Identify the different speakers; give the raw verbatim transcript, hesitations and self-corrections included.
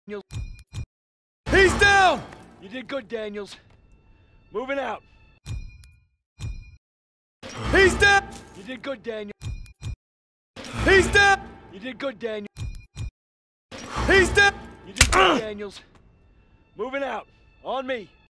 Speaker 1: He's down!
Speaker 2: You did good, Daniels. Moving out.
Speaker 1: He's down!
Speaker 2: You did good, Daniel.
Speaker 1: He's down!
Speaker 2: You did good, Daniel.
Speaker 1: He's down!
Speaker 2: You did good, Daniels. Moving out. On me.